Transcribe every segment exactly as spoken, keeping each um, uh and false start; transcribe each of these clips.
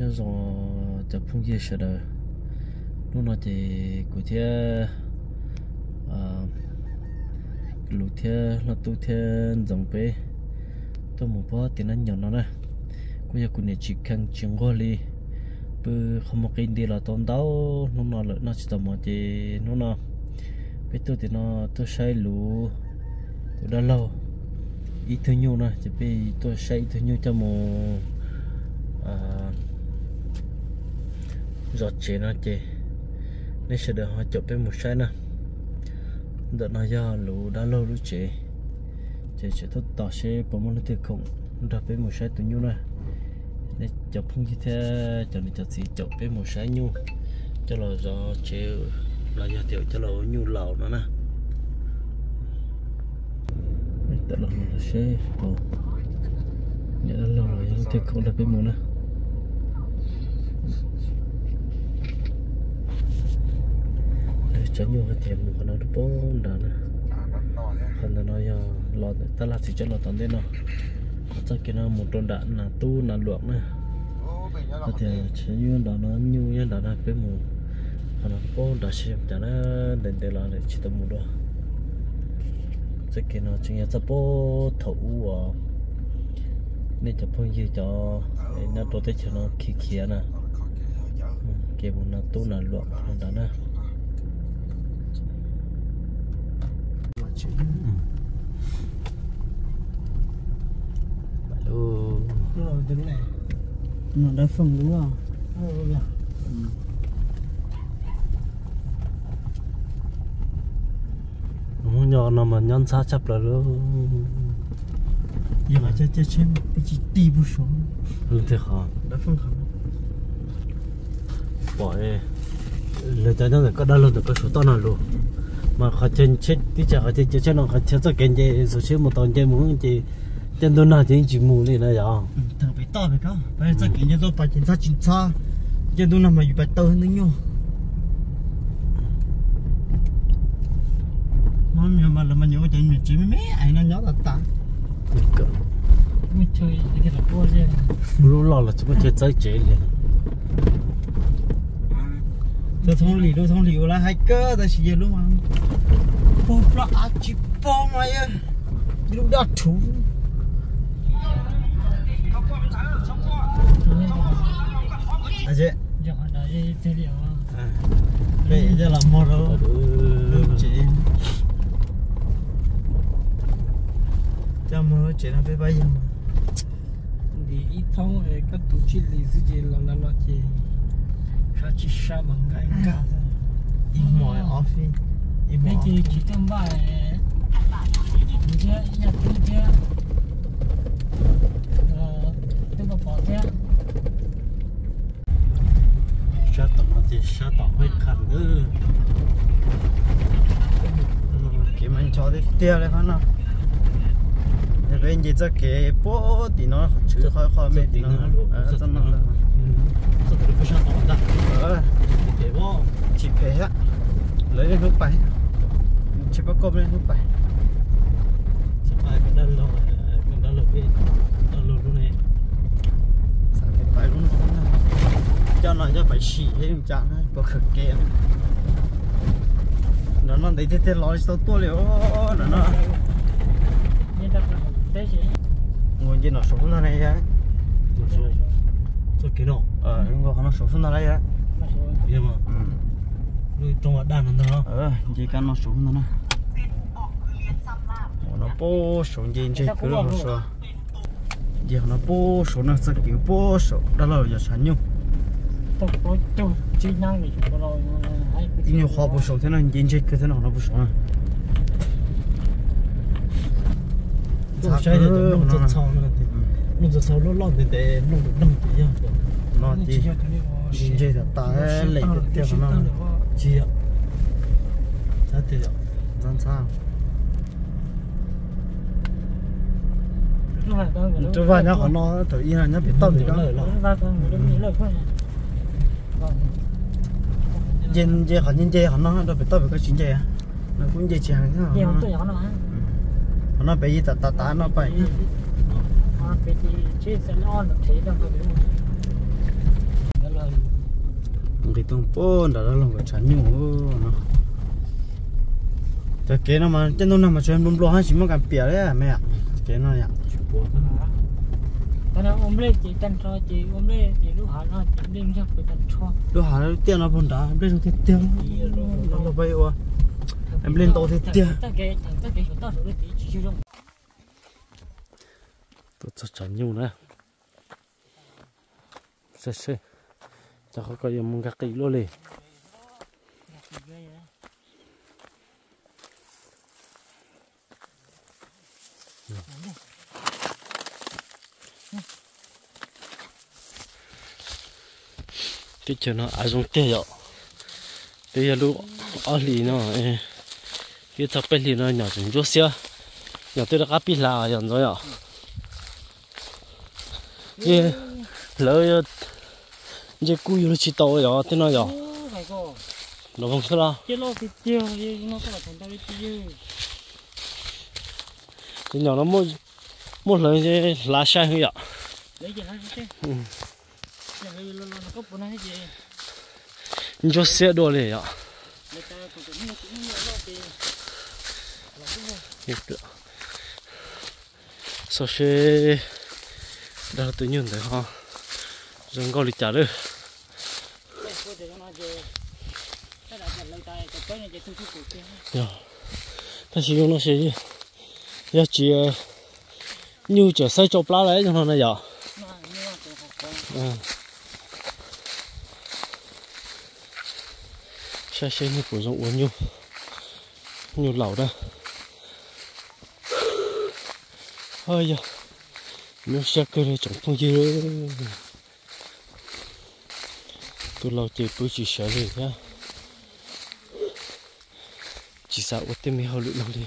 nhớ rồi tập phong gì sợ đời lúc nào thì của thế lũ thế là tu thế dòng bé tôi muốn bỏ tiền ăn nhỏ nó nè bây giờ cũng để chỉ cần chuyện gọi đi bữa không một cái đi là tốn đau nó nó lợi nó chỉ tầm một thì nó nó bây tôi thì nó tôi say lũ tôi đã lâu ít thứ nhiều nè chỉ bây tôi say thứ nhiều cho một giọt chế nó chế nên sẽ được họ chụp bên một sai nè đợt nó do lũ đã lâu lũ chế chế sẽ tốt tỏ sẽ có một thứ không đợt bên một sai tự nhiêu nè để chụp không như thế cho nên chụp gì chụp bên một sai nhiêu cho là do chế là do tiểu cho là nhiêu lẩu nữa nè đợt là nó sẽ có nhớ lâu rồi không thể không đợt bên một nè cho nhiều cái tiền mình còn nó bốn đàn nè, còn nó nói lọt ta là chỉ cho lọt tận đây nó, cho cái nó một đòn đạn là tu là luộc nè, có thể chỉ như đó nó như như đó là cái mù, còn nó bốn đã xem cho nó đến đây là chỉ tầm một đó, cho cái nó chỉ là cho bố thấu nên cho phong gì cho nó đồ tết cho nó khí khí nè, cái một là tu là luộc đó nè. Alo. Rồi đứng này. Nó đã phần đúng không? Ừ. Nó nhỏ nó mà nhon xa chấp là luôn. Giờ mà chơi chơi chơi cái gì đi bù số. Lên thế khó. Đã phần không. Bỏ đi. Lời cho nó có đa luôn được có số to nào luôn. Mà họ trên chết tí chả họ trên chết cho nó họ chết cho cái gì số chết một tuần chơi muốn chỉ trên tôi nào chỉ chỉ mù này này rồi. Thằng phải to phải không? Bây giờ cái gì tôi phải chính xác chính xác. Trên tôi nào mà bị to hơn nữa nhô. Mà mà là mà nhớ chuyện mình chỉ mấy ai nó nhớ là ta. Mình chơi cái là bao giờ? Lúc lo là chúng ta chơi chơi chơi liền. Tôi thông lý tôi thông lý là hai cơ ta chỉ luôn mà bố là chỉ bố mày ơi lúc đó thú à chị giờ đã đi chơi liệu à đây giờ là một rồi được chị cho mơ chị nó phải bây giờ mà đi ít thông rồi các tổ chức lý gì là là nó chị sao chỉ sao bằng cái cả im mỏi office im mỏi chỉ chỉ tầm bài như thế nhà tôi thế ờ tôi có bỏ thế sao tao nói thì sao tao hơi khẩn nữa cái mình cho đi tiêu này phải không để bên gì cho cái bố thì nó chữ khỏi khỏi mấy thì nó à真的这个不像导弹， 呃， 对不？ chỉ phải á, lấy lên nước bay, chỉ bắt cơm lên nước bay. Chỉ phải cái đơn lo, cái đơn lo cái đơn lo luôn này. Sao cái bay luôn nó, cho nó cho phải xì hết không chán ấy, có khực kia. Nó nó để thế lòi sao to liệu, nó nó. Ngồi trên nó sống nó này á. Cho cái nào? Ờ, ngồi nó sống nó này á. Biết mà. Rồi trong ở đàn nó đó. Ờ, chỉ cần nó sống nó nè. Nó bố sống trên trên cứ nó sao. Giờ nó bố sống nó sẽ kiểu bố sống, đó là giờ sản nhung. Nhưng họ bố sống thế nào trên trên cứ thế nào nó bố sống à. Nó sai thì nó rất sâu nữa thì. Nó rất sâu nó lọt để nó được năm tỷ à. Nó chỉ nhìn chơi là ta lấy cái tiền nó chỉ ạ sao thế ạ làm sao cho vài nhá họ nó tự nhiên là nhá bị tâm thì đó nhìn chơi họ nhìn chơi họ nó đâu bị tâm bị cái chuyện chơi à nó cũng chơi chàng thế nào nó nó bị gì ta ta ta nó bị tung bốn đã làm cái chán nhiều nó cái kế nó mà chân tôi nằm mà chuyện bún bò hay chỉ mà cầm bìa đấy à mẹ kế nó nhỉ cái nào ôm lên chị chân cho chị ôm lên chị lúc hả nó chị lên cho phải chân cho lúc hả nó tiền nó bún đá em lên thì tiền nó nó bay qua em lên to thì tiền tôi chắc chắn nhiều nè sẽ sẽ chắc có cái mông gác kỹ luôn đi cái chuyện nó ai dùng tiền rồi bây giờ lúc ở lì nó cái thằng bên lì nó nhỏ chúng chút xíu nhỏ tôi đã cắt pin là rồi rồi à cái lỡ cái cùi nó chỉ to rồi thế nào rồi nó không sao đâu cái lo thì tiêu nó có thành tao tiêu cái nhỏ nó một một lần cái lá sai hơi ạ lấy gì lá sai cho xe đồ này ạ sao xe đã tự nhiên đấy ha rừng có lịch trả được ta chỉ dùng nó sẽ gì giờ chỉ như chở xe chụp lá đấy cho nó này giờ xe xe như của giống uống nhiều nhiều lẩu đây hơi giờ nếu xe cơ này chẳng không gì nữa tôi lâu chỉ bữa chỉ sợ rồi nhá chỉ sợ có tên mình hơi lụi lòng đi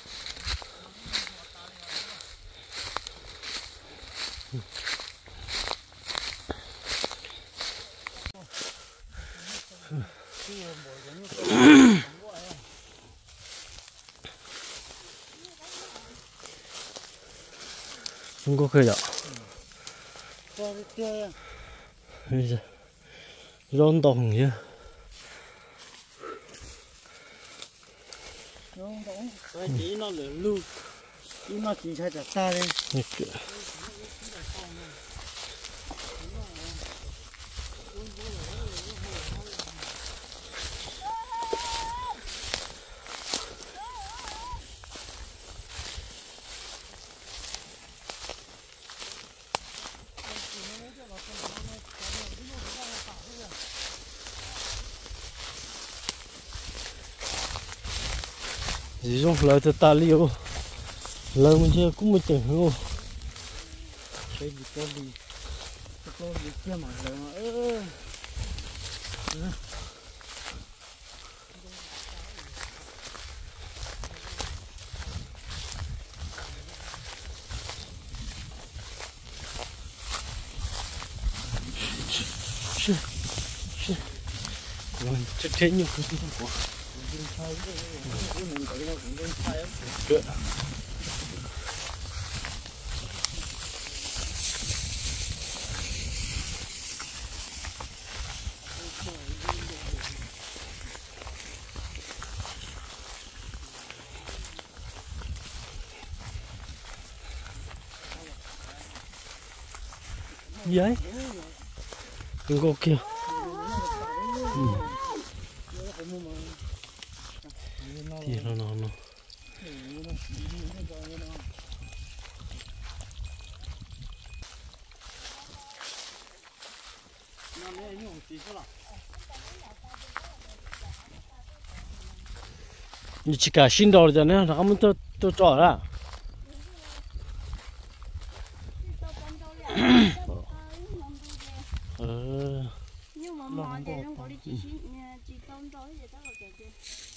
không có khơi ạ bây giờ rôn đồng nhá rôn đồng cái gì nó lửa lưu nó chỉ sai chặt ta đây chỉ dùng lời từ ta liêu lời mình chưa cũng một chừng không cái gì cái gì cái gì kia mà ơ còn chết chết nhiều cái gì không có gì ấy đừng có kìa thì nó nó nó chỉ cả xin đồ rồi nè, nó muốn tôi tôi trỏ ra. Ờ. Nhưng mà mò thì không có đi chỉ chỉ con trôi vậy đó rồi kìa.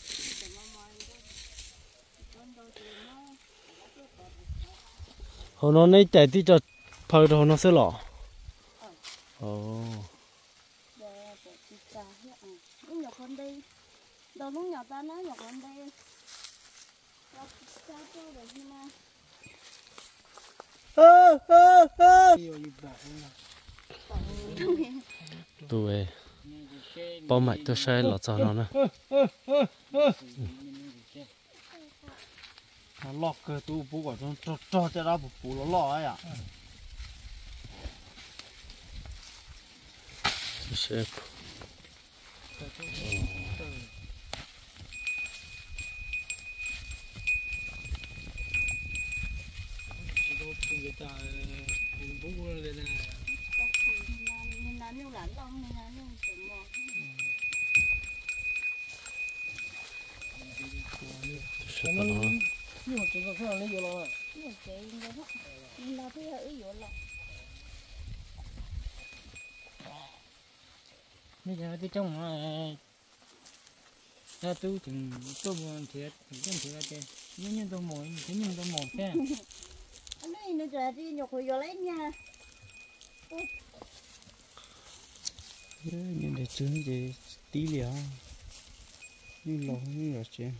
Hồi nó này chạy đi cho phơi rồi nó sẽ lọ. Ồ. Lúc nhỏ con đi, đâu lúc nhỏ ta nói nhỏ con đi. Ơ ơ ơ. Tụi bao mày tôi sai lọt sao nó nè nó lọt cái tu bố quả cho cho cho cho ra bố bố nó lọt ấy à sẽ nên là nhiều lắm không nên là nhiều sớm mò sẽ tao nó nhiều chuyện có sao lấy vô lo nhiều cái nó rất nên là thế ở yếu lắm bây giờ cái trong mà ra tu chừng tu buồn thiệt chừng thiệt thế nhưng nhưng tôi mỏi thế nhưng tôi mỏi thế anh ấy nó giờ đi nhục hồi giờ lấy nha nhưng để trứng gì tí liền như lò như là chuyện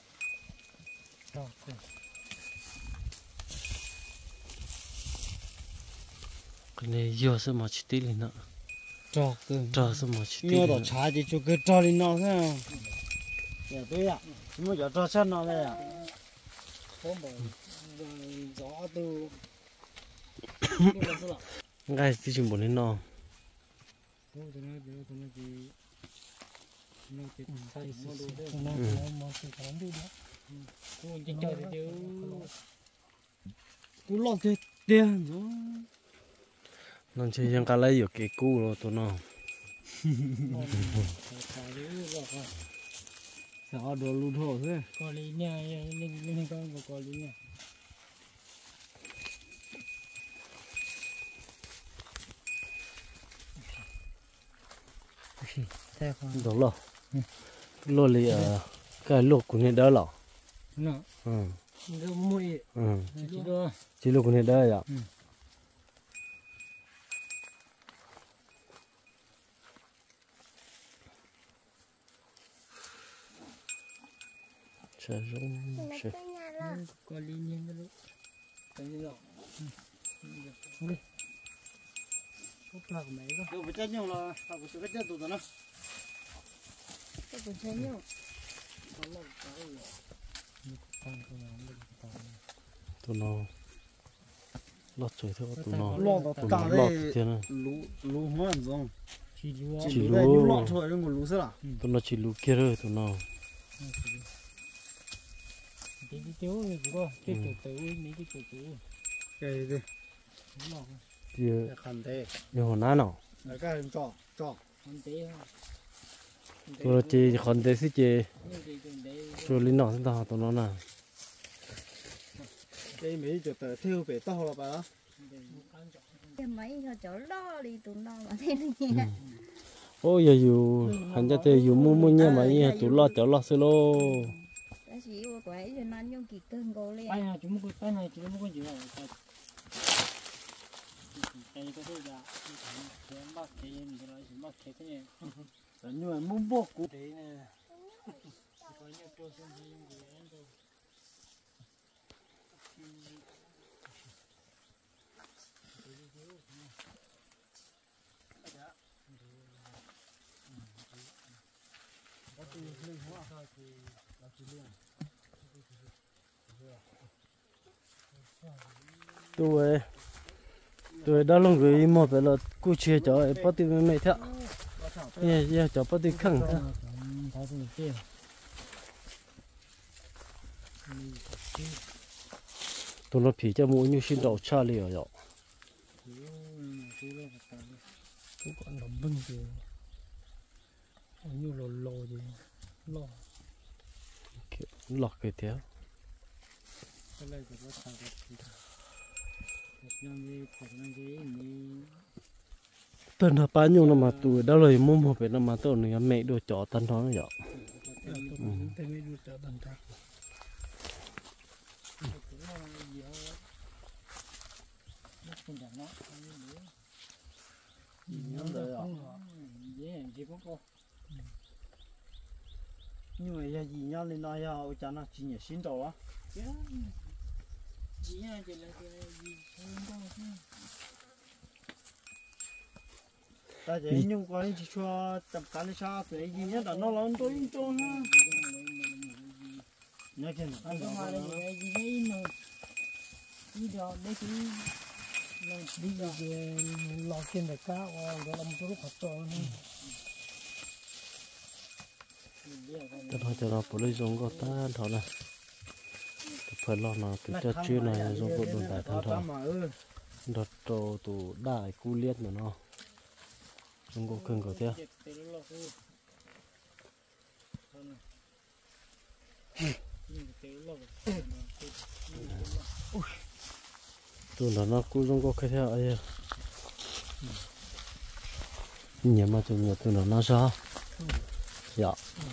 cái này vừa sẽ mà chỉ tí lên nữa trò cơ trò sẽ mà chỉ tí nhớ lên đó nữa trái thì cho cái trò lên nó thế dạ tôi ạ nhưng mà giờ trò chân nó đây à có một gió từ ngay thì chừng bốn đến nọ cú lọt thế tiền rồi nó chơi yang cá lấy được cái cú rồi tụi nó sao đồ lụt hồ thế có lý nha nên nên con có lý nha đó là lô lì ở cái lô của này đó là nó ừ nó mua ừ chỉ đó chỉ lô của này đó à sẽ rung sẽ có lý nhiên cái lúc cái gì đó đi hút lạc mấy cơ đâu phải chết nhau là phải có chết tụi nó cái cuốn chơi nhiều tụi nó lót trời thôi tụi nó lọt tụi cả nó lót đây thế này lú lú hoan rồi chỉ lú chỉ chỉ lú lú lọt thôi đừng có lú sao à tụi nó chỉ lú kia rồi tụi nó cái cái tiêu này cũng có cái kiểu tiêu mấy cái kiểu tiêu cái gì kia khăn thế nhiều hồi nãy nào là cái hình trò trò khăn thế tụi nó chỉ còn để xí chỉ rồi lính nọ chúng ta tụi nó nè cái mấy chỗ tờ theo về tao là bà cái mấy cho chỗ lo đi tụi nó mà thế này ôi giờ dù hành ra thì dù mua mua nha mà như tụi lo chở lo xí lô cái gì của quậy cho nên nhung kỳ cơn cô lên cái này chúng mua cái này chúng mua cái gì này cái cái cái gì cái mắc cái gì mình nói mắc cái cái này nhưng mà muốn bóc cụ đấy nè có nhiều chỗ xem gì gì anh đâu tôi tôi đã luôn gửi một về là cô chia cho em bắt tiền mày theo yeah yeah cho bắt tiền khăng theo tôi nó phí cho mỗi như xin đầu cha liền rồi tôi còn làm bưng thì như lò lò gì lò lọt cái theo cái này thì nó thằng cái tên là bao nhiêu năm mà tuổi đã lời mua một về năm mà tôi này mẹ đồ chó tân đó nó vậy nhưng mà giờ gì nhau lên nói nhau cho nó chỉ nhớ xin đồ á chỉ là chỉ là cái gì không có ta chỉ nhung qua đi chỉ cho tập cá đi xa thì gì nhất là nó lớn tôi cho ha nhớ cái này Ở ngoài đây gì gì nó đi đó đấy chứ đi về lò trên để cá rồi làm cái lúc học trò này ta nói cho nó lấy giống có ta thọ này phải lo nào cái cho chưa này giống bộ đồn đại thân thọ đợt trâu tụ đại cu liệt nữa nó giống có cưng có thế tụi nó nó cũng giống có cái theo ấy nhiều mà tụi nhiều tụi nó nó sao dạ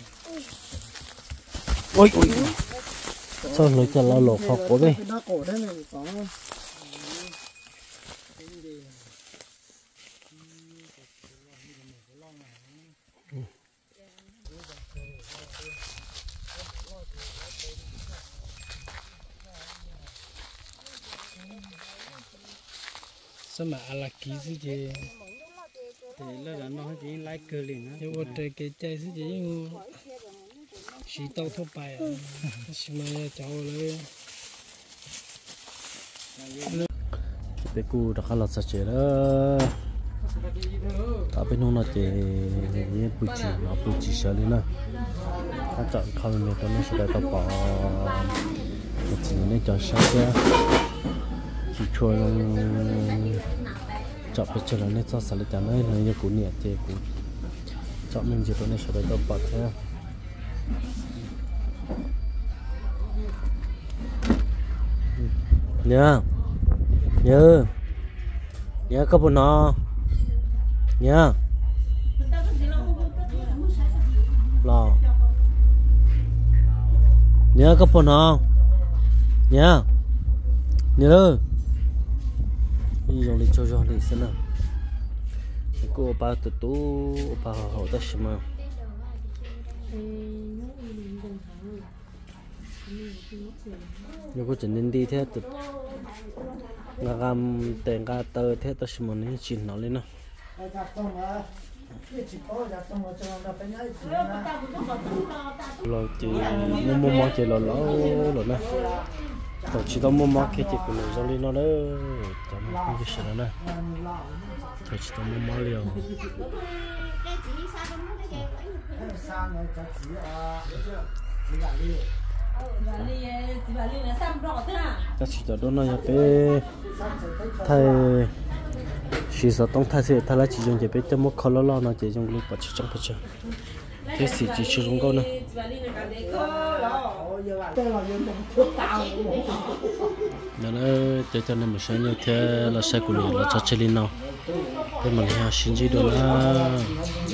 ôi ôi sao lấy cho nó lột học của đây sao mà là kỹ gì chứ thì là nó chỉ lấy cơ liền á nhưng mà cái chơi gì chứ chỉ tao thốt bài à chỉ mà cháu lấy cái cu đã khá là sạch sẽ đó ở bên nông nó chỉ những bụi chỉ nó bụi chỉ sợ lên nè ta chọn không nên cho nó sẽ tao bỏ một chỉ nên chọn sao chứ chỉ cho chọn bây giờ là nên cho sản lượng này nó như củ nhẹ thì củ chọn mình chỉ cho nên sẽ tao bỏ thế nhớ nhớ nhớ có bộ nó nhớ lo nhớ có bộ nó nhớ nhớ đi dùng đi cho cho đi xem nào cô ba tụt tú ba họ ta xem mà nếu có chuyện nên đi thế tụt ngà gam tiền gà tơ thế ta xem mà nên chín nó lên nào rồi chị mua mua mua chị lò lò rồi nè tao chỉ tao mua mua cái chị cũng rồi lên nó đó tao mua cái gì đó nè tao chỉ tao mua mua liều ta chỉ tao đó nó nhập về thay chỉ sợ tông thay sẽ thay lại chỉ dùng để bé cho một khó lo lo nó chỉ dùng lúc bắt chỉ trong bắt chơi thế thì chỉ sử dụng câu nữa nên là cho cho nên mình sẽ như thế là sai của mình là cho chơi linh nào thế mà là xin gì đó là